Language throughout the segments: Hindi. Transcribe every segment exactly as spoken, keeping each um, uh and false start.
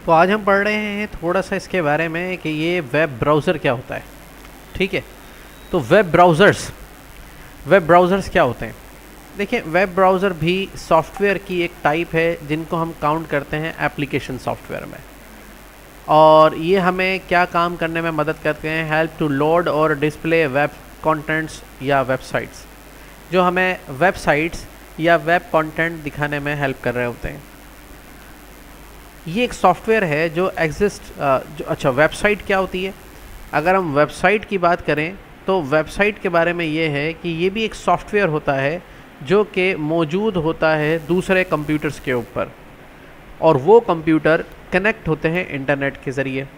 तो आज हम पढ़ रहे हैं थोड़ा सा इसके बारे में कि ये वेब ब्राउज़र क्या होता है। ठीक है, तो वेब ब्राउज़र्स वेब ब्राउज़र्स क्या होते हैं? देखिए, वेब ब्राउज़र भी सॉफ्टवेयर की एक टाइप है जिनको हम काउंट करते हैं एप्लीकेशन सॉफ्टवेयर में, और ये हमें क्या काम करने में मदद करते हैं? हेल्प टू लोड और डिस्प्ले वेब कंटेंट्स या वेबसाइट्स, जो हमें वेबसाइट्स या वेब कंटेंट दिखाने में हेल्प कर रहे होते हैं। ये एक सॉफ्टवेयर है जो एग्जिस्ट जो अच्छा वेबसाइट क्या होती है? अगर हम वेबसाइट की बात करें तो वेबसाइट के बारे में ये है कि ये भी एक सॉफ्टवेयर होता है जो कि मौजूद होता है दूसरे कंप्यूटर्स के ऊपर, और वो कंप्यूटर कनेक्ट होते हैं इंटरनेट के ज़रिए।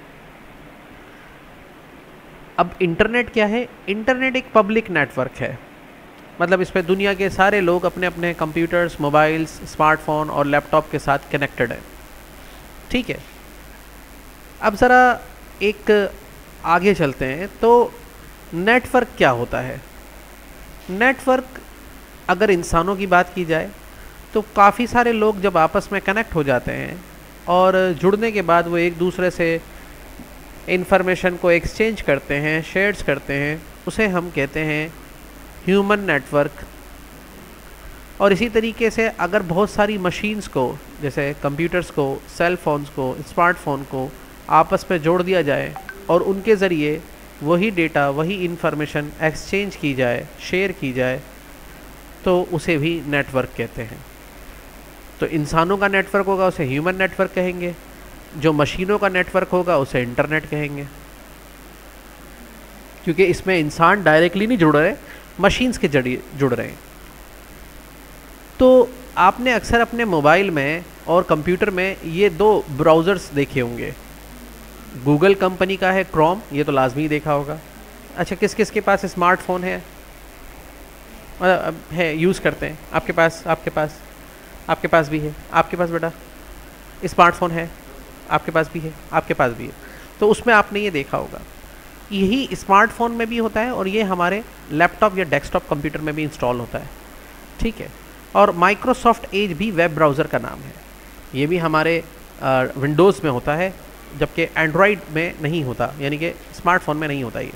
अब इंटरनेट क्या है? इंटरनेट एक पब्लिक नेटवर्क है, मतलब इस पर दुनिया के सारे लोग अपने अपने कंप्यूटर्स, मोबाइल्स, स्मार्टफोन और लैपटॉप के साथ कनेक्टेड हैं। ठीक है, अब ज़रा एक आगे चलते हैं। तो नेटवर्क क्या होता है? नेटवर्क अगर इंसानों की बात की जाए तो काफ़ी सारे लोग जब आपस में कनेक्ट हो जाते हैं और जुड़ने के बाद वो एक दूसरे से इंफॉर्मेशन को एक्सचेंज करते हैं, शेयर्स करते हैं, उसे हम कहते हैं ह्यूमन नेटवर्क। और इसी तरीके से अगर बहुत सारी मशीन्स को, जैसे कंप्यूटर्स को, सेल फोन्स को, स्मार्टफोन को आपस में जोड़ दिया जाए और उनके ज़रिए वही डेटा, वही इंफॉर्मेशन एक्सचेंज की जाए, शेयर की जाए, तो उसे भी नेटवर्क कहते हैं। तो इंसानों का नेटवर्क होगा उसे ह्यूमन नेटवर्क कहेंगे, जो मशीनों का नेटवर्क होगा उसे इंटरनेट कहेंगे, क्योंकि इसमें इंसान डायरेक्टली नहीं जुड़ रहे, मशीन्स के जरिए जुड़ रहे हैं। तो आपने अक्सर अपने मोबाइल में और कंप्यूटर में ये दो ब्राउज़र्स देखे होंगे। गूगल कंपनी का है क्रोम, ये तो लाजमी देखा होगा। अच्छा, किस किस के पास स्मार्टफोन है है यूज़ करते हैं? आपके पास आपके पास आपके पास भी है, आपके पास बेटा स्मार्टफोन है, आपके पास भी है, आपके पास भी है। तो उसमें आपने ये देखा होगा, यही स्मार्टफोन में भी होता है और ये हमारे लैपटॉप या डेस्कटॉप कंप्यूटर में भी इंस्टॉल होता है। ठीक है, और माइक्रोसॉफ्ट एज भी वेब ब्राउज़र का नाम है। ये भी हमारे विंडोज़ में होता है, जबकि एंड्रॉयड में नहीं होता, यानी कि स्मार्टफोन में नहीं होता। ये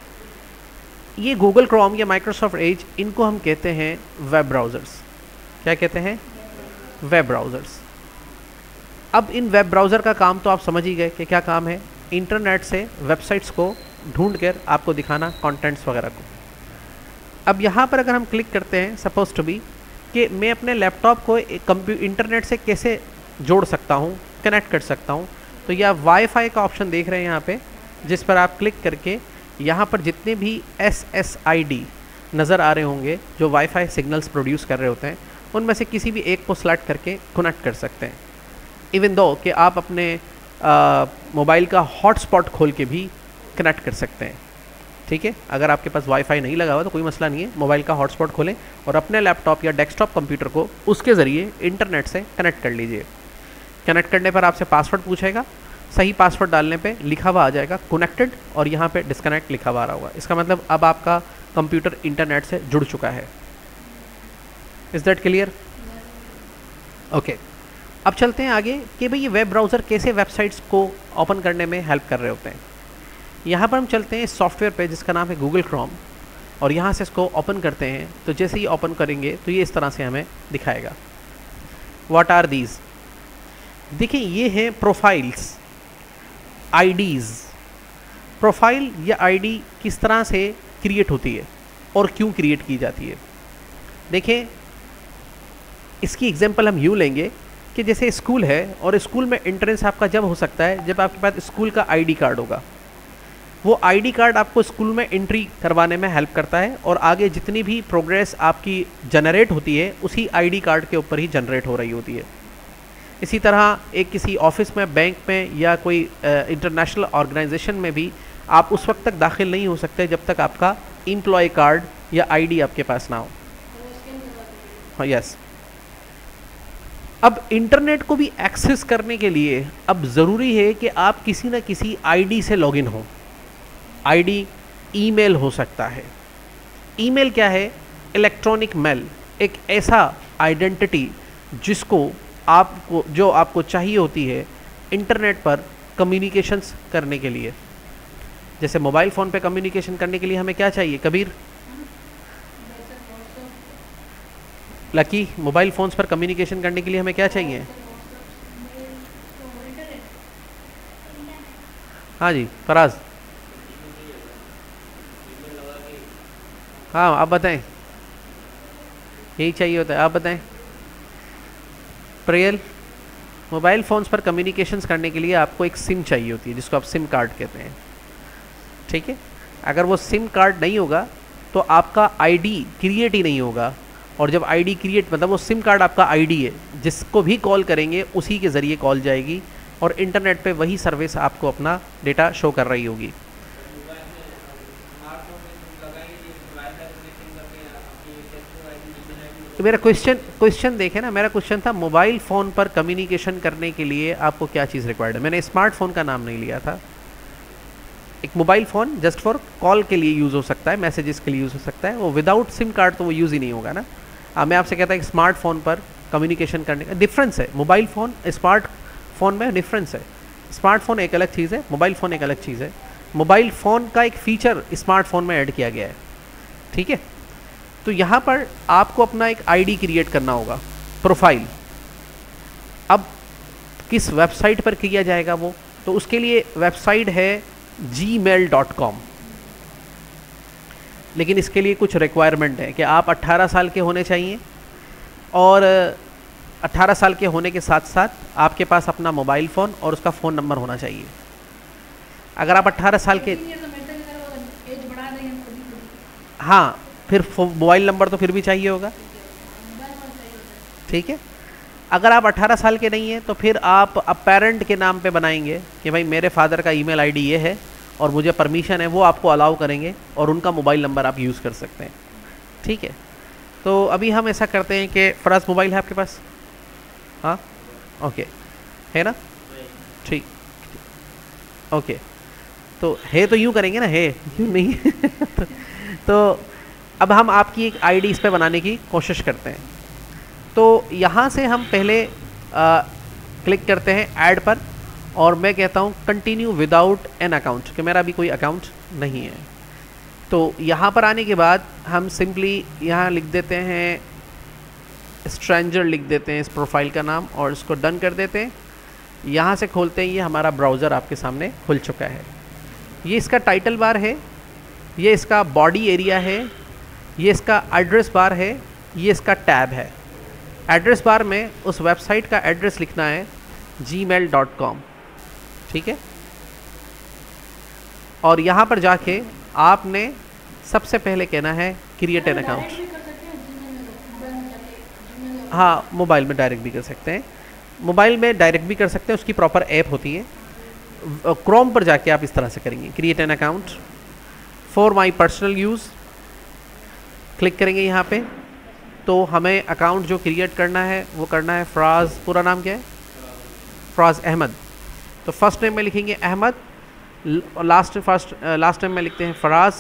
ये गूगल क्रोम या माइक्रोसॉफ्ट एज, इनको हम कहते हैं वेब ब्राउज़र्स। क्या कहते हैं? Web browsers. अब इन वेब ब्राउज़र का काम तो आप समझ ही गए कि क्या काम है? इंटरनेट से वेबसाइट्स को ढूंढ कर आपको दिखाना, कंटेंट्स वगैरह को। अब यहाँ पर अगर हम क्लिक करते हैं, सपोज टू बी कि मैं अपने लैपटॉप को कंप्यू इंटरनेट से कैसे जोड़ सकता हूँ, कनेक्ट कर सकता हूँ, तो यह वाईफाई का ऑप्शन देख रहे हैं यहाँ पे, जिस पर आप क्लिक करके यहाँ पर जितने भी एस एस आई डी नज़र आ रहे होंगे जो वाईफाई सिग्नल्स प्रोड्यूस कर रहे होते हैं, उनमें से किसी भी एक को सेलेक्ट करके कनेक्ट कर सकते हैं। इवन दो कि आप अपने मोबाइल का हॉटस्पॉट खोल के भी कनेक्ट कर सकते हैं। ठीक है, अगर आपके पास वाईफाई नहीं लगा हुआ तो कोई मसला नहीं है, मोबाइल का हॉटस्पॉट खोलें और अपने लैपटॉप या डेस्कटॉप कंप्यूटर को उसके ज़रिए इंटरनेट से कनेक्ट कर लीजिए। कनेक्ट करने पर आपसे पासवर्ड पूछेगा, सही पासवर्ड डालने पे लिखा हुआ आ जाएगा कनेक्टेड, और यहाँ पे डिस्कनेक्ट लिखा हुआ आ रहा होगा। इसका मतलब अब आपका कंप्यूटर इंटरनेट से जुड़ चुका है। Is that clear? ओके, अब चलते हैं आगे कि भाई ये वेब ब्राउज़र कैसे वेबसाइट्स को ओपन करने में हेल्प कर रहे होते हैं। यहाँ पर हम चलते हैं इस सॉफ्टवेयर पे जिसका नाम है गूगल क्रोम, और यहाँ से इसको ओपन करते हैं। तो जैसे ही ओपन करेंगे तो ये इस तरह से हमें दिखाएगा। What are these? देखिए, ये हैं प्रोफाइल्स, आईडीज़। प्रोफाइल या आईडी किस तरह से क्रिएट होती है और क्यों क्रिएट की जाती है? देखिए, इसकी एग्जांपल हम यूँ लेंगे कि जैसे स्कूल है, और स्कूल में एंट्रेंस आपका जब हो सकता है जब आपके पास स्कूल का आईडी कार्ड होगा। वो आईडी कार्ड आपको स्कूल में एंट्री करवाने में हेल्प करता है, और आगे जितनी भी प्रोग्रेस आपकी जनरेट होती है उसी आईडी कार्ड के ऊपर ही जनरेट हो रही होती है। इसी तरह एक किसी ऑफिस में, बैंक में या कोई इंटरनेशनल ऑर्गेनाइजेशन में भी आप उस वक्त तक दाखिल नहीं हो सकते जब तक आपका एम्प्लॉय कार्ड या आईडी आपके पास ना हो। हाँ, यस। अब इंटरनेट को भी एक्सेस करने के लिए अब ज़रूरी है कि आप किसी न किसी आईडी से लॉगिन हो। आईडी ईमेल हो सकता है। ईमेल क्या है? इलेक्ट्रॉनिक मेल, एक ऐसा आइडेंटिटी जिसको आपको जो आपको चाहिए होती है इंटरनेट पर कम्युनिकेशंस करने के लिए, जैसे मोबाइल फ़ोन पे कम्युनिकेशन करने के लिए हमें क्या चाहिए कबीर? लकी, मोबाइल फ़ोन्स पर कम्युनिकेशन करने के लिए हमें क्या चाहिए? हाँ जी फराज, हाँ आप बताएं, यही चाहिए होता है, आप बताएं। प्रियल, मोबाइल फ़ोन्स पर कम्युनिकेशंस करने के लिए आपको एक सिम चाहिए होती है जिसको आप सिम कार्ड कहते हैं, ठीक है। अगर वो सिम कार्ड नहीं होगा तो आपका आईडी क्रिएट ही नहीं होगा, और जब आईडी क्रिएट मतलब वो सिम कार्ड आपका आईडी है, जिसको भी कॉल करेंगे उसी के ज़रिए कॉल जाएगी और इंटरनेट पे वही सर्विस आपको अपना डेटा शो कर रही होगी। तो मेरा क्वेश्चन क्वेश्चन देखें ना, मेरा क्वेश्चन था मोबाइल फ़ोन पर कम्युनिकेशन करने के लिए आपको क्या चीज़ रिक्वायर्ड है। मैंने स्मार्टफोन का नाम नहीं लिया था। एक mobile phone just for call के लिए यूज़ हो सकता है, मैसेजेस के लिए यूज़ हो सकता है, वो विदाउट सिम कार्ड तो वो यूज़ ही नहीं होगा ना। अब मैं आपसे कहता है कि स्मार्टफोन पर कम्युनिकेशन करने का डिफरेंस है, मोबाइल फ़ोन स्मार्टफोन में डिफरेंस है। स्मार्टफोन एक अलग चीज़ है, मोबाइल फ़ोन एक अलग चीज़ है। मोबाइल फ़ोन का एक फ़ीचर स्मार्टफोन में ऐड किया गया है, ठीक है। तो यहाँ पर आपको अपना एक आईडी क्रिएट करना होगा, प्रोफाइल। अब किस वेबसाइट पर किया जाएगा वो, तो उसके लिए वेबसाइट है जी मेल डॉट कॉम, लेकिन इसके लिए कुछ रिक्वायरमेंट है कि आप अट्ठारह साल के होने चाहिए, और अट्ठारह साल के होने के साथ साथ आपके पास अपना मोबाइल फ़ोन और उसका फ़ोन नंबर होना चाहिए। अगर आप अट्ठारह साल के, हाँ फिर मोबाइल नंबर तो फिर भी चाहिए होगा, ठीक है। अगर आप अट्ठारह साल के नहीं हैं तो फिर आप अब पेरेंट के नाम पे बनाएंगे कि भाई मेरे फादर का ईमेल आईडी ये है और मुझे परमिशन है, वो आपको अलाउ करेंगे और उनका मोबाइल नंबर आप यूज़ कर सकते हैं, ठीक है। तो अभी हम ऐसा करते हैं कि फराज मोबाइल है आपके पास? हाँ ओके, है ना, ठीक, ओके। तो है तो यूँ करेंगे ना, है यूँ नहीं तो, तो अब हम आपकी एक आईडी इस पे बनाने की कोशिश करते हैं। तो यहाँ से हम पहले आ, क्लिक करते हैं ऐड पर, और मैं कहता हूँ कंटिन्यू विदाउट एन अकाउंट, कि मेरा अभी कोई अकाउंट नहीं है। तो यहाँ पर आने के बाद हम सिंपली यहाँ लिख देते हैं स्ट्रेंजर, लिख देते हैं इस प्रोफाइल का नाम और इसको डन कर देते हैं। यहाँ से खोलते हैं, ये हमारा ब्राउज़र आपके सामने खुल चुका है। ये इसका टाइटल बार है, ये इसका बॉडी एरिया है, ये इसका एड्रेस बार है, ये इसका टैब है। एड्रेस बार में उस वेबसाइट का एड्रेस लिखना है जी मेल डॉट कॉम, ठीक है। और यहाँ पर जाके आपने सबसे पहले कहना है क्रिएट एन अकाउंट। हाँ मोबाइल में डायरेक्ट भी कर सकते हैं, मोबाइल में डायरेक्ट भी कर सकते हैं, उसकी प्रॉपर ऐप होती है। क्रोम पर जाके आप इस तरह से करेंगे create an account for my personal use, click करेंगे यहाँ पे। तो हमें अकाउंट जो क्रिएट करना है वो करना है फराज, पूरा नाम क्या है? फराज अहमद। तो फर्स्ट नेम में लिखेंगे Ahmed, last first last name में लिखते हैं फराज।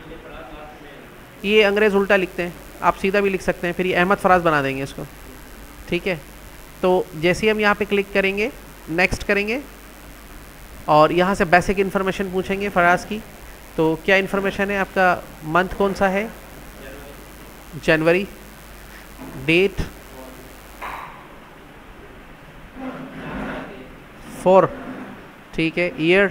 ये अंग्रेज़ उल्टा लिखते हैं, आप सीधा भी लिख सकते हैं, फिर ये अहमद फराज बना देंगे इसको, ठीक है। तो जैसे ही हम यहाँ पे क्लिक करेंगे, नेक्स्ट करेंगे, और यहाँ से बेसिक इन्फॉर्मेशन पूछेंगे फराज की। तो क्या इन्फॉर्मेशन है आपका? मंथ कौन सा है? जनवरी। डेट फोर, ठीक है। Year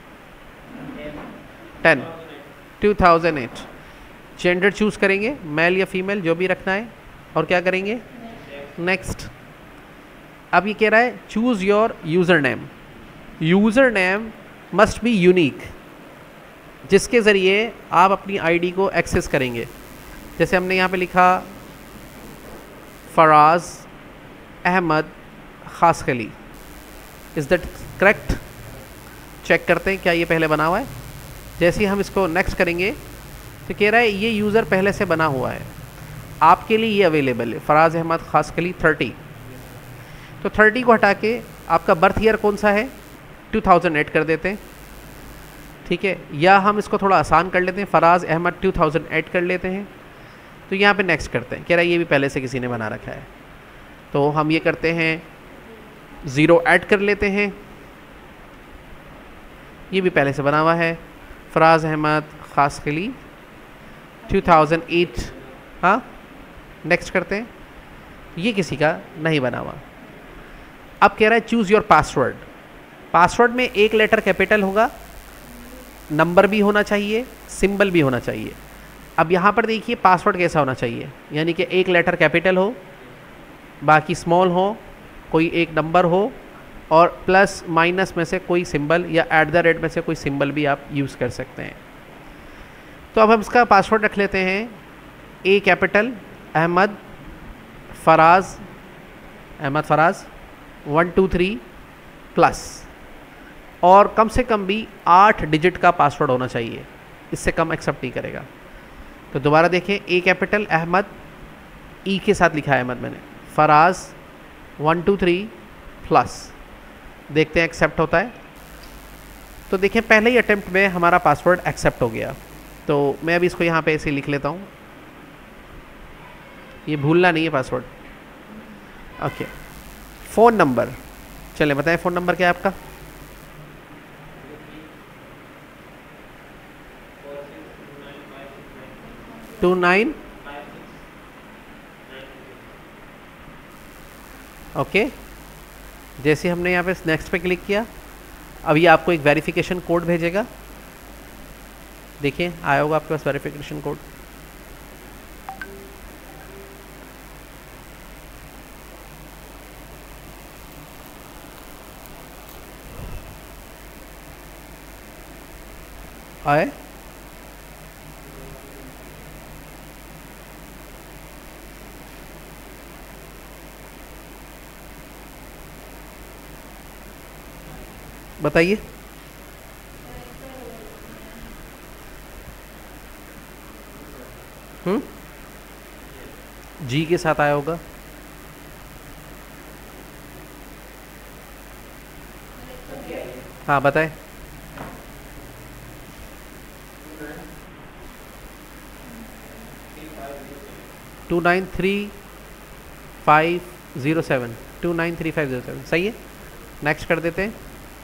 ten, two thousand eight. Gender choose करेंगे, मेल या फीमेल जो भी रखना है, और क्या करेंगे? नेक्स्ट। अब ये कह रहा है choose your user name. User name must be unique, जिसके ज़रिए आप अपनी आईडी को एक्सेस करेंगे। जैसे हमने यहाँ पे लिखा Faraz Ahmed Khaskhali, is that correct? Check करते हैं क्या ये पहले बना हुआ है। जैसे ही हम इसको नेक्स्ट करेंगे तो कह रहा है ये यूज़र पहले से बना हुआ है, आपके लिए ये अवेलेबल है, फराज अहमद खासखली थर्टी। तो थर्टी को हटा के आपका बर्थ ईयर कौन सा है? टू थाउजेंड एट कर देते हैं, ठीक है। या हम इसको थोड़ा आसान कर लेते हैं, Faraz Ahmed two thousand eight कर लेते हैं। तो यहाँ पे नेक्स्ट करते हैं, कह रहा है ये भी पहले से किसी ने बना रखा है, तो हम ये करते हैं ज़ीरो ऐड कर लेते हैं, ये भी पहले से बना हुआ है, Faraz Ahmed खासकली two thousand eight. हाँ, नेक्स्ट करते हैं। ये किसी का नहीं बना हुआ। अब कह रहा है चूज़ योर पासवर्ड। पासवर्ड में एक लेटर कैपिटल होगा, नंबर भी होना चाहिए, सिंबल भी होना चाहिए। अब यहाँ पर देखिए पासवर्ड कैसा होना चाहिए, यानी कि एक लेटर कैपिटल हो, बाकी स्मॉल हो, कोई एक नंबर हो, और प्लस माइनस में से कोई सिंबल या ऐट द रेट में से कोई सिंबल भी आप यूज़ कर सकते हैं। तो अब हम इसका पासवर्ड रख लेते हैं A capital Ahmed Faraz, Ahmed Faraz one two three plus, और कम से कम भी आठ डिजिट का पासवर्ड होना चाहिए, इससे कम एक्सेप्ट नहीं करेगा। तो दोबारा देखें, ए कैपिटल अहमद, ई के साथ लिखा है अहमद मैंने, Faraz one two three plus, देखते हैं एक्सेप्ट होता है। तो देखें पहले ही अटेम्प्ट में हमारा पासवर्ड एक्सेप्ट हो गया। तो मैं अभी इसको यहाँ पे ऐसे लिख लेता हूँ, ये भूलना नहीं है पासवर्ड। ओके, फ़ोन नंबर, चले बताएं फ़ोन नंबर क्या है आपका? Two nine okay. जैसे हमने यहाँ पे नेक्स्ट पे क्लिक किया, अब ये आपको एक वेरिफिकेशन कोड भेजेगा। देखिए आया होगा आपके पास वेरिफिकेशन कोड। आए? बताइए। हम्म जी के साथ आया होगा। हाँ बताएं। Two nine three five zero seven, two nine three five zero seven, सही है। नेक्स्ट कर देते हैं।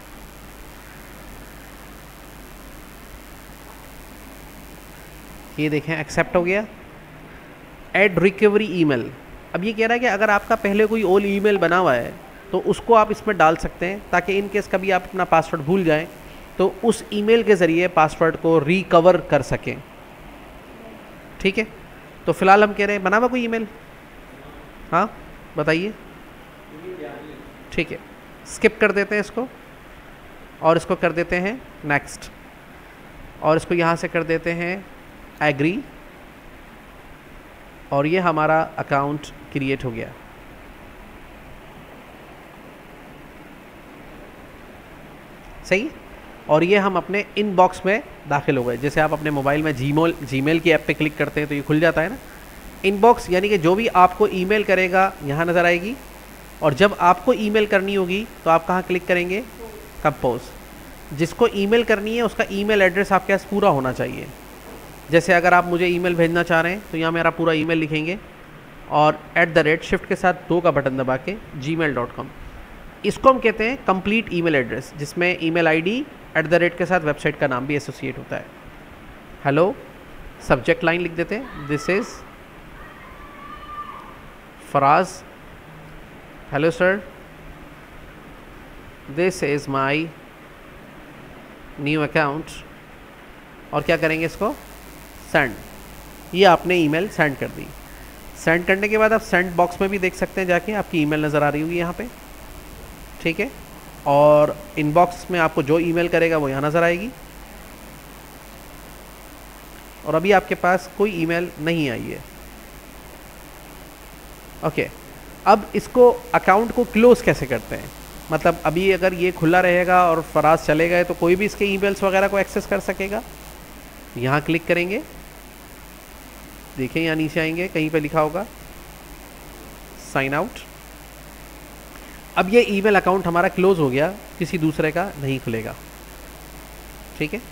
ये देखें एक्सेप्ट हो गया। ऐड रिकवरी ईमेल, अब ये कह रहा है कि अगर आपका पहले कोई ओल्ड ईमेल बना हुआ है तो उसको आप इसमें डाल सकते हैं, ताकि इन केस कभी आप अपना पासवर्ड भूल जाएं तो उस ईमेल के ज़रिए पासवर्ड को रिकवर कर सकें। ठीक है, तो फिलहाल हम कह रहे हैं बना हुआ कोई ईमेल? हाँ बताइए। ठीक है, स्किप कर देते हैं इसको, और इसको कर देते हैं नेक्स्ट, और इसको यहाँ से कर देते हैं एग्री, और ये हमारा अकाउंट क्रिएट हो गया। सही। और ये हम अपने इनबॉक्स में दाखिल हो गए। जैसे आप अपने मोबाइल में जीमेल जीमेल की ऐप पे क्लिक करते हैं तो ये खुल जाता है ना इनबॉक्स, यानी कि जो भी आपको ईमेल करेगा यहाँ नज़र आएगी, और जब आपको ईमेल करनी होगी तो आप कहाँ क्लिक करेंगे? कंपोज। जिसको ईमेल करनी है उसका ईमेल एड्रेस आपके पास पूरा होना चाहिए। जैसे अगर आप मुझे ईमेल भेजना चाह रहे हैं तो यहाँ मेरा पूरा ईमेल लिखेंगे, और एट द रेट शिफ्ट के साथ दो का बटन दबा के जी मेल डॉट कॉम, इसको हम कहते हैं कंप्लीट ईमेल एड्रेस, जिसमें email ID at the rate के साथ वेबसाइट का नाम भी एसोसिएट होता है। हेलो, सब्जेक्ट लाइन लिख देते हैं, this is Faraz, hello sir, this is my new account, और क्या करेंगे इसको? सेंड। ये आपने ईमेल सेंड कर दी। सेंड करने के बाद आप सेंड बॉक्स में भी देख सकते हैं, जाके आपकी ईमेल नज़र आ रही होगी यहाँ पे। ठीक है, और इनबॉक्स में आपको जो ईमेल करेगा वो यहाँ नज़र आएगी। और अभी आपके पास कोई ईमेल नहीं आई है। ओके, अब इसको अकाउंट को क्लोज़ कैसे करते हैं? मतलब अभी अगर ये खुला रहेगा और फराज चले गए तो कोई भी इसके ईमेल्स वगैरह को एक्सेस कर सकेगा। यहाँ क्लिक करेंगे, देखिए यहाँ नीचे आएंगे, कहीं पे लिखा होगा साइन आउट। अब ये ईमेल अकाउंट हमारा क्लोज हो गया, किसी दूसरे का नहीं खुलेगा। ठीक है,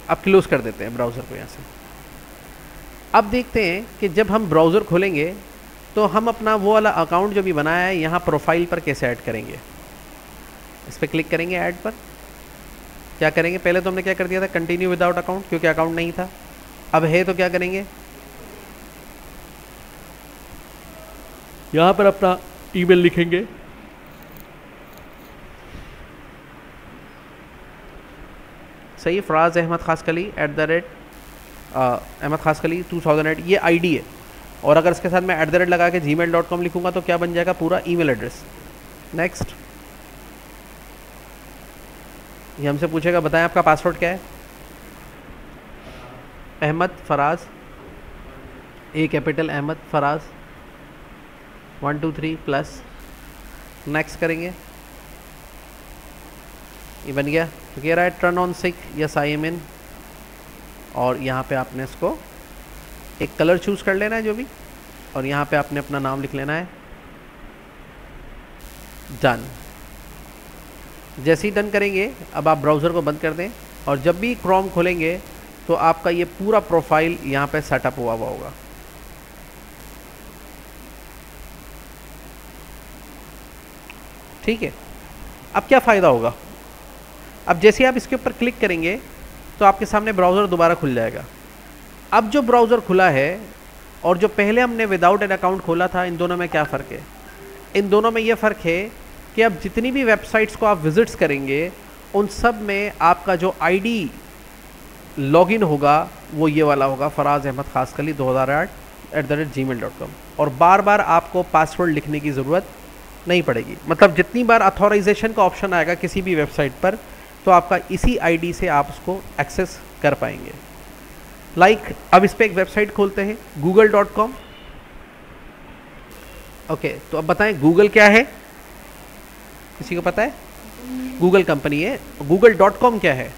अब क्लोज कर देते हैं ब्राउज़र को यहाँ से। अब देखते हैं कि जब हम ब्राउज़र खोलेंगे तो हम अपना वो वाला अकाउंट जो भी बनाया है यहाँ प्रोफाइल पर कैसे ऐड करेंगे। इस पर क्लिक करेंगे ऐड पर। क्या करेंगे, पहले तो हमने क्या कर दिया था, कंटिन्यू विदाउट अकाउंट, क्योंकि अकाउंट नहीं था। अब है तो क्या करेंगे, यहाँ पर अपना ईमेल लिखेंगे। सही, Faraz Ahmed Khaskheli at the rate Ahmed खासकली two thousand eight ये आईडी है। और अगर इसके साथ मैं एट द रेट लगा के जी मेल डॉट कॉम लिखूँगा तो क्या बन जाएगा, पूरा ईमेल एड्रेस। नेक्स्ट, ये हमसे पूछेगा बताएं आपका पासवर्ड क्या है। Ahmed Faraz, A capital Ahmed Faraz one two three plus. Next करेंगे, ये बन गया। तो कह रहा है turn on sync, yes I am in. और यहाँ पे आपने इसको एक कलर चूज़ कर लेना है जो भी, और यहाँ पे आपने अपना नाम लिख लेना है। डन। जैसे ही डन करेंगे अब आप ब्राउज़र को बंद कर दें, और जब भी क्रोम खोलेंगे तो आपका ये पूरा प्रोफाइल यहाँ पे सेटअप हुआ हुआ होगा। ठीक है, अब क्या फ़ायदा होगा, अब जैसे ही आप इसके ऊपर क्लिक करेंगे तो आपके सामने ब्राउज़र दोबारा खुल जाएगा। अब जो ब्राउज़र खुला है और जो पहले हमने विदाउट एन अकाउंट खोला था, इन दोनों में क्या फ़र्क है। इन दोनों में ये फ़र्क है कि अब जितनी भी वेबसाइट्स को आप विज़िट्स करेंगे उन सब में आपका जो आईडी लॉगिन होगा वो ये वाला होगा, फराज अहमद खासकली दो हज़ार आठ at the rate Gmail dot com. और बार बार आपको पासवर्ड लिखने की ज़रूरत नहीं पड़ेगी। मतलब जितनी बार अथॉराइजेशन का ऑप्शन आएगा किसी भी वेबसाइट पर तो आपका इसी आईडी से आप उसको एक्सेस कर पाएंगे। लाइक like, अब इस पर एक वेबसाइट खोलते हैं गूगल डॉट कॉम। ओके, तो अब बताएं गूगल क्या है, किसी को पता है? गूगल कंपनी है। गूगल डॉट कॉम क्या है?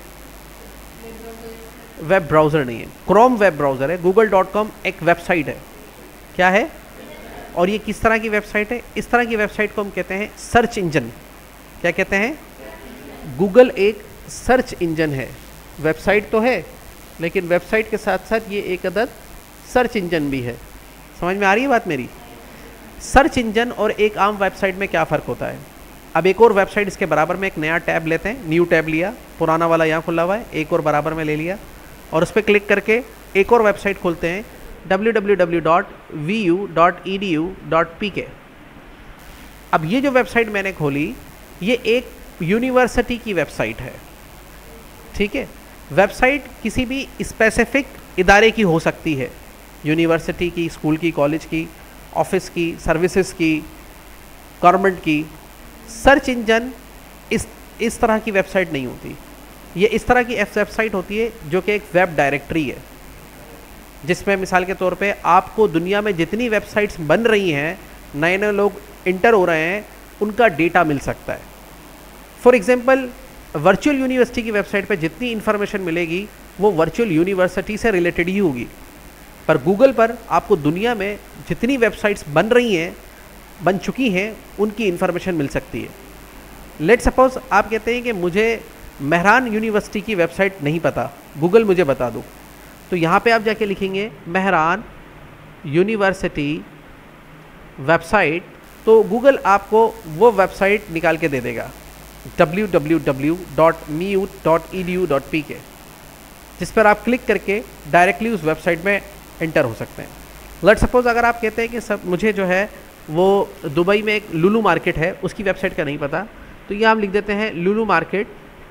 वेब ब्राउज़र नहीं है, क्रोम वेब ब्राउज़र है। गूगल डॉट कॉम एक वेबसाइट है। क्या है? और ये किस तरह की वेबसाइट है? इस तरह की वेबसाइट को हम कहते हैं सर्च इंजन। क्या कहते हैं? गूगल एक सर्च इंजन है। वेबसाइट तो है लेकिन वेबसाइट के साथ साथ ये एक अदद सर्च इंजन भी है। समझ में आ रही है बात मेरी? सर्च इंजन और एक आम वेबसाइट में क्या फ़र्क होता है। अब एक और वेबसाइट इसके बराबर में एक नया टैब लेते हैं, न्यू टैब लिया, पुराना वाला यहाँ खुला हुआ है, एक और बराबर में ले लिया और उस पर क्लिक करके एक और वेबसाइट खोलते हैं W W W dot V U dot E D U dot P K. अब ये जो वेबसाइट मैंने खोली ये एक यूनिवर्सिटी की वेबसाइट है। ठीक है, वेबसाइट किसी भी स्पेसिफिक इदारे की हो सकती है, यूनिवर्सिटी की, स्कूल की, कॉलेज की, ऑफिस की, सर्विसेज की, गवर्नमेंट की। सर्च इंजन इस इस तरह की वेबसाइट नहीं होती। ये इस तरह की वेबसाइट होती है जो कि एक वेब डायरेक्टरी है, जिसमें मिसाल के तौर पे आपको दुनिया में जितनी वेबसाइट्स बन रही हैं, नए नए लोग इंटर हो रहे हैं, उनका डेटा मिल सकता है। फॉर एग्जांपल वर्चुअल यूनिवर्सिटी की वेबसाइट पे जितनी इन्फॉर्मेशन मिलेगी वो वर्चुअल यूनिवर्सिटी से रिलेटेड ही होगी, पर गूगल पर आपको दुनिया में जितनी वेबसाइट्स बन रही हैं, बन चुकी हैं, उनकी इन्फॉर्मेशन मिल सकती है। लेट सपोज आप कहते हैं कि मुझे मेहरान यूनिवर्सिटी की वेबसाइट नहीं पता, गूगल मुझे बता दो, तो यहाँ पे आप जाके लिखेंगे मेहरान यूनिवर्सिटी वेबसाइट, तो गूगल आपको वो वेबसाइट निकाल के दे देगा W W W dot M U dot E D U dot P K, जिस पर आप क्लिक करके डायरेक्टली उस वेबसाइट में एंटर हो सकते हैं। लेट सपोज अगर आप कहते हैं कि सब मुझे जो है वो दुबई में एक लुलू मार्केट है उसकी वेबसाइट का नहीं पता, तो ये हम लिख देते हैं लुलू मार्केट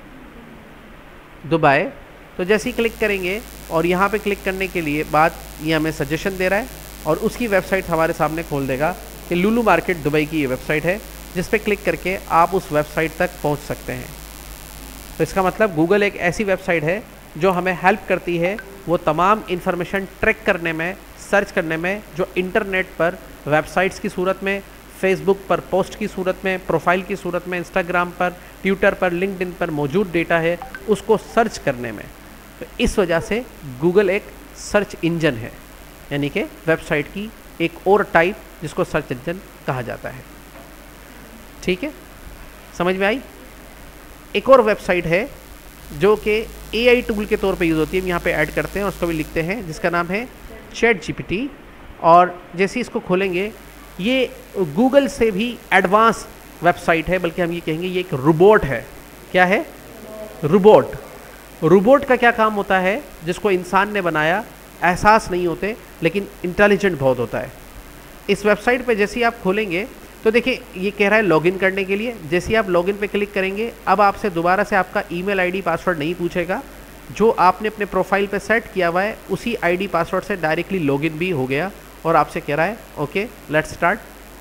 दुबई। तो जैसे ही क्लिक करेंगे और यहाँ पे क्लिक करने के लिए बाद ये हमें सजेशन दे रहा है और उसकी वेबसाइट हमारे सामने खोल देगा कि लुलू मार्केट दुबई की ये वेबसाइट है, जिस पे क्लिक करके आप उस वेबसाइट तक पहुँच सकते हैं। तो इसका मतलब गूगल एक ऐसी वेबसाइट है जो हमें हेल्प करती है वो तमाम इन्फॉर्मेशन ट्रैक करने में, सर्च करने में, जो इंटरनेट पर वेबसाइट्स की सूरत में, फेसबुक पर पोस्ट की सूरत में, प्रोफाइल की सूरत में, इंस्टाग्राम पर, ट्विटर पर, लिंक्डइन पर मौजूद डेटा है उसको सर्च करने में। तो इस वजह से गूगल एक सर्च इंजन है, यानी कि वेबसाइट की एक और टाइप जिसको सर्च इंजन कहा जाता है। ठीक है, समझ में आई? एक और वेबसाइट है जो कि एआई टूल के तौर पे यूज़ होती है, हम यहाँ पे ऐड करते हैं और उसको भी लिखते हैं, जिसका नाम है चैट जीपीटी। और जैसे इसको खोलेंगे, ये गूगल से भी एडवांस वेबसाइट है, बल्कि हम ये कहेंगे ये एक रोबोट है। क्या है? रोबोट। रोबोट का क्या काम होता है, जिसको इंसान ने बनाया, एहसास नहीं होते लेकिन इंटेलिजेंट बहुत होता है। इस वेबसाइट पे जैसे ही आप खोलेंगे तो देखिए ये कह रहा है लॉगिन करने के लिए। जैसे ही आप लॉगिन पे क्लिक करेंगे, अब आपसे दोबारा से आपका ईमेल आईडी पासवर्ड नहीं पूछेगा। जो आपने अपने प्रोफाइल पे सेट किया हुआ है उसी आईडी पासवर्ड से डायरेक्टली लॉगिन भी हो गया और आपसे कह रहा है ओके लेट्स स्टार्ट।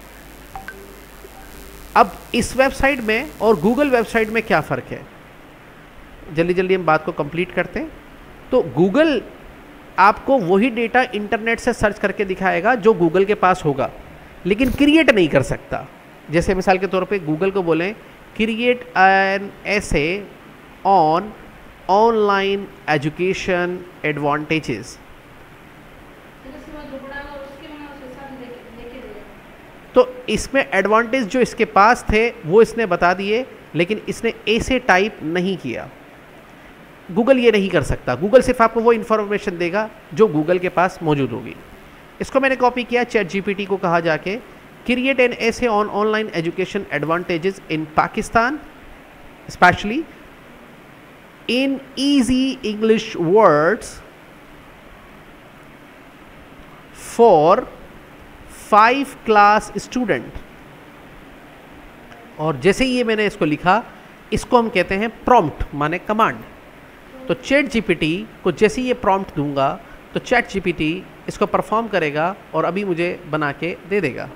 अब इस वेबसाइट में और गूगल वेबसाइट में क्या फ़र्क है, जल्दी जल्दी हम बात को कंप्लीट करते हैं। तो गूगल आपको वही डेटा इंटरनेट से सर्च करके दिखाएगा जो गूगल के पास होगा, लेकिन क्रिएट नहीं कर सकता। जैसे मिसाल के तौर पे गूगल को बोलें create an essay on online education advantages, तो इसमें एडवांटेज जो इसके पास थे वो इसने बता दिए, लेकिन इसने ऐसे टाइप नहीं किया। गूगल ये नहीं कर सकता। गूगल सिर्फ आपको वो इन्फॉर्मेशन देगा जो गूगल के पास मौजूद होगी। इसको मैंने कॉपी किया, चैट जीपीटी को कहा जाके create an essay on online education advantages in Pakistan, especially in easy English words for five class student. और जैसे ही ये मैंने इसको लिखा, इसको हम कहते हैं प्रॉम्प्ट, माने कमांड। तो चैट जीपीटी को जैसे ही ये प्रॉम्प्ट दूंगा तो चैट जीपीटी इसको परफॉर्म करेगा और अभी मुझे बना के दे देगा।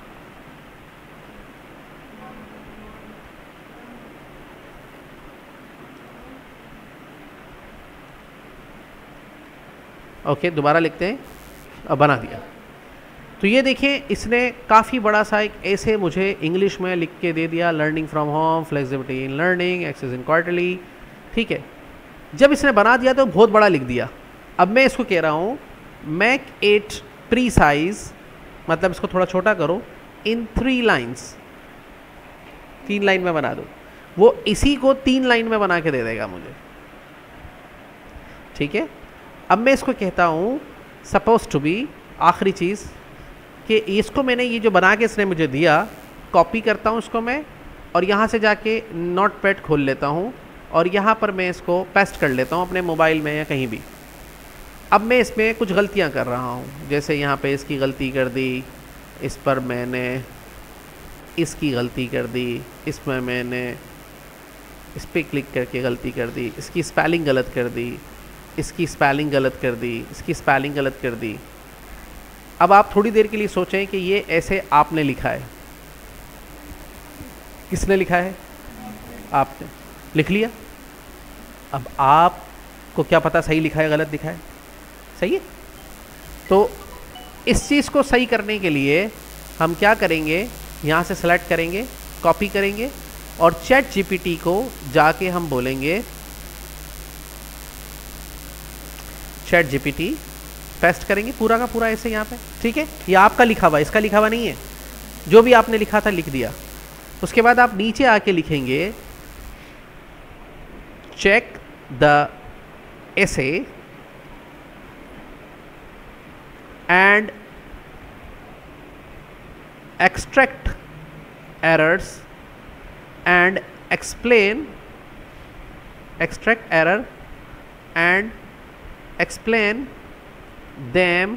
ओके, दोबारा लिखते हैं, अब बना दिया। तो ये देखें, इसने काफ़ी बड़ा सा एक ऐसे मुझे इंग्लिश में लिख के दे दिया, learning from home, flexibility in learning, access in quarterly. ठीक है, जब इसने बना दिया तो बहुत बड़ा लिख दिया। अब मैं इसको कह रहा हूँ मेक इट प्री साइज, मतलब इसको थोड़ा छोटा करो, इन थ्री लाइन्स, तीन लाइन में बना दो। वो इसी को तीन लाइन में बना के दे देगा मुझे। ठीक है, अब मैं इसको कहता हूँ सपोज टू बी, आखिरी चीज़ कि इसको मैंने ये जो बना के इसने मुझे दिया, कॉपी करता हूँ इसको मैं, और यहाँ से जाके नोट पैड खोल लेता हूँ और यहाँ पर मैं इसको पेस्ट कर लेता हूँ अपने मोबाइल में या कहीं भी। अब मैं इसमें कुछ गलतियाँ कर रहा हूँ, जैसे यहाँ पे इसकी गलती कर दी, इस पर मैंने इसकी गलती कर दी, इसमें मैंने इस पर क्लिक करके गलती कर दी, इसकी स्पेलिंग गलत कर दी, इसकी स्पेलिंग गलत कर दी, इसकी स्पेलिंग गलत कर दी। अब आप थोड़ी देर के लिए सोचें कि ये ऐसे आपने लिखा है। किसने लिखा है? आपने लिख लिया। अब आपको क्या पता सही लिखा है गलत लिखा है? सही है। तो इस चीज़ को सही करने के लिए हम क्या करेंगे, यहाँ से सेलेक्ट करेंगे, कॉपी करेंगे और चैट जीपीटी को जाके हम बोलेंगे चैट जीपीटी, पेस्ट करेंगे पूरा का पूरा ऐसे यहाँ पे। ठीक है, ये आपका लिखा हुआ, इसका लिखा हुआ नहीं है, जो भी आपने लिखा था लिख दिया। उसके बाद आप नीचे आके लिखेंगे check the essay and extract errors and explain, extract error and explain them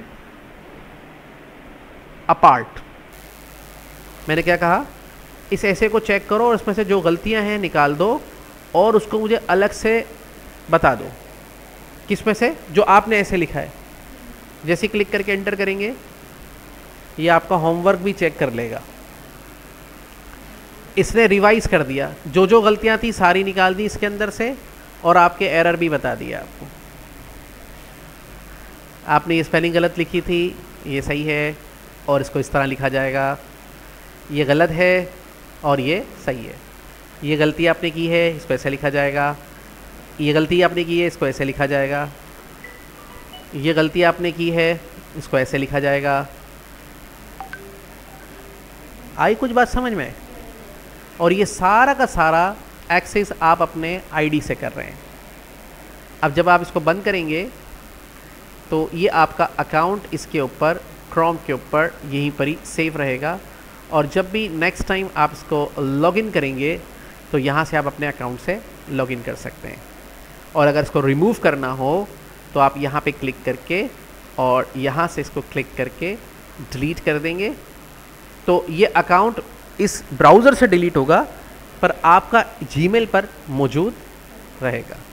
apart. मैंने क्या कहा, इस ऐसे को चेक करो और इसमें से जो गलतियां हैं निकाल दो और उसको मुझे अलग से बता दो। किसमें से? जो आपने ऐसे लिखा है। जैसे क्लिक करके एंटर करेंगे, ये आपका होमवर्क भी चेक कर लेगा। इसने रिवाइज कर दिया, जो जो गलतियां थी सारी निकाल दी इसके अंदर से और आपके एरर भी बता दिया आपको। आपने ये स्पेलिंग गलत लिखी थी, ये सही है और इसको इस तरह लिखा जाएगा। ये गलत है और ये सही है। ये गलती आपने की है, इसको ऐसे लिखा जाएगा। ये गलती आपने की है, इसको ऐसे लिखा जाएगा। ये गलती आपने की है, इसको ऐसे लिखा जाएगा। आई कुछ बात समझ में? और ये सारा का सारा एक्सेस आप अपने आईडी से कर रहे हैं। अब जब आप इसको बंद करेंगे तो ये आपका अकाउंट इसके ऊपर क्रोम के ऊपर यहीं पर ही सेव रहेगा, और जब भी नेक्स्ट टाइम आप इसको लॉगिन करेंगे तो यहाँ से आप अपने अकाउंट से लॉगिन कर सकते हैं। और अगर इसको रिमूव करना हो तो आप यहाँ पे क्लिक करके और यहाँ से इसको क्लिक करके डिलीट कर देंगे, तो ये अकाउंट इस ब्राउज़र से डिलीट होगा पर आपका जीमेल पर मौजूद रहेगा।